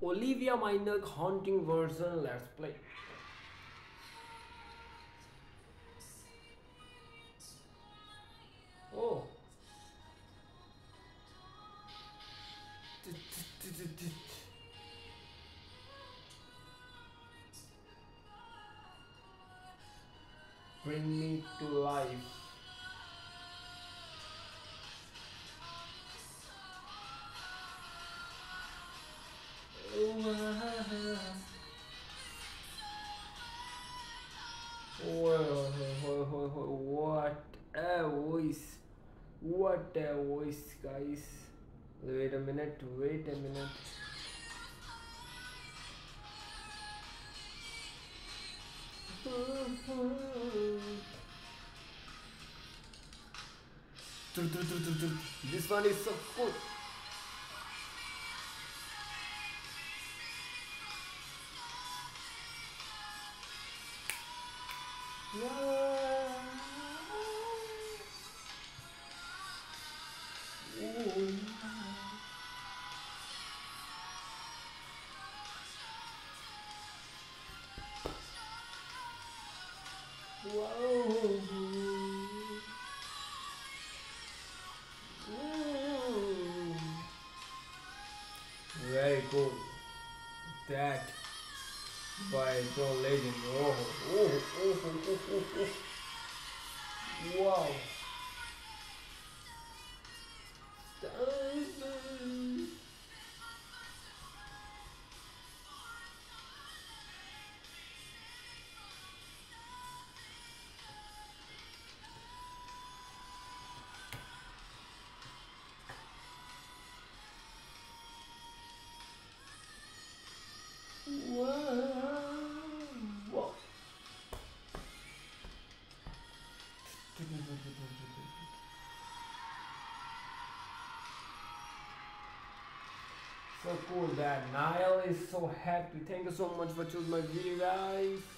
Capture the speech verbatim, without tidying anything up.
Olivia Minogue haunting version. Let's play. Oh. Bring me to life. What a voice! What a voice, guys! Wait a minute, wait a minute. This one is so cool. Whoa. Very cool. That by John Legend. Oh, oh, oh, oh, oh, oh. Wow. Wow. So cool that Niall is so happy. Thank you so much for choosing my video, guys.